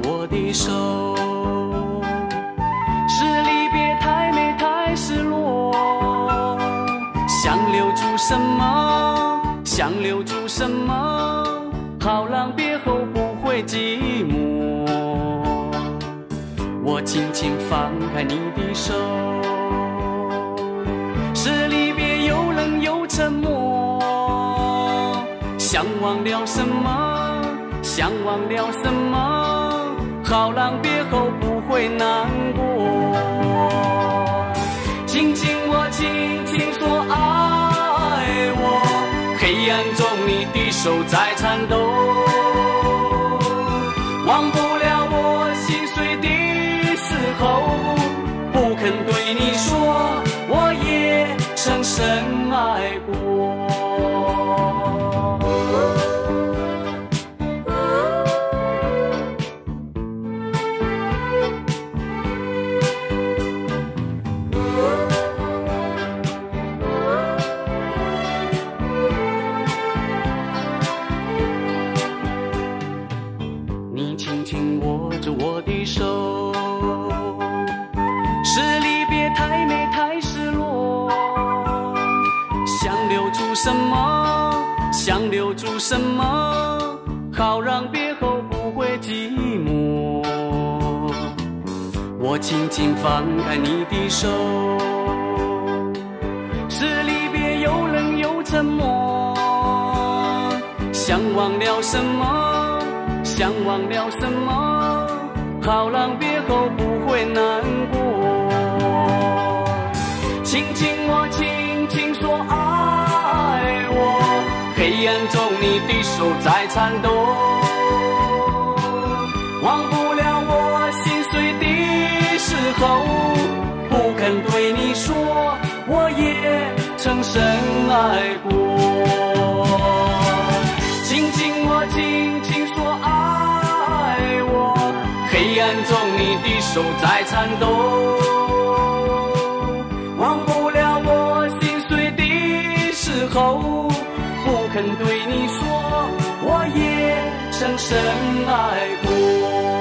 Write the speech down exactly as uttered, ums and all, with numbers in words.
我的手，是离别太美太失落，想留住什么，想留住什么，好让别后不会寂寞。我轻轻放开你的手，是离别又冷又沉默，想忘了什么，想忘了什么，好让别后不会难过。轻轻我轻轻说爱我，黑暗中你的手在颤抖，忘不了我心碎的时候，不肯对你说我也曾深爱过。你轻轻握着我的手，是离别太美太失落，想留住什么，想留住什么，好让别后不会寂寞。我轻轻放开你的手，是离别又冷又沉默，想忘了什么，想忘了什么，好让别后不会难过。轻轻我轻轻说爱我，黑暗中你的手在颤抖，忘不了我心碎的时候，不肯对你说我也曾深爱过。轻轻我轻轻说爱我，黑暗中你的手在颤抖，忘不了我心碎的时候，不肯对你说我也曾深爱过。